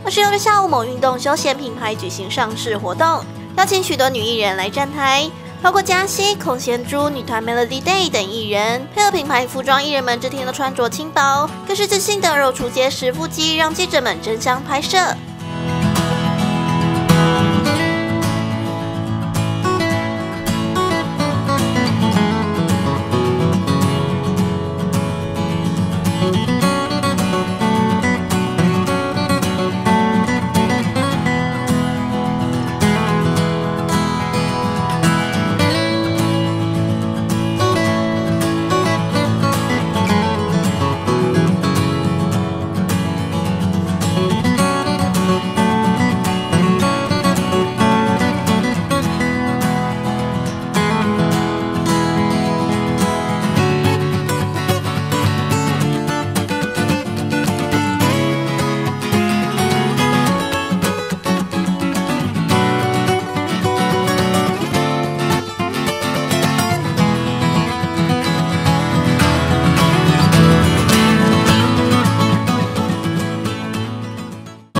26日下午，某运动休闲品牌举行上市活动，邀请许多女艺人来站台。 包括嘉熙、孔贤珠、女团 Melody Day 等艺人，配合品牌服装，艺人们这天都穿着轻薄，更是自信的露出结实腹肌，让记者们争相拍摄。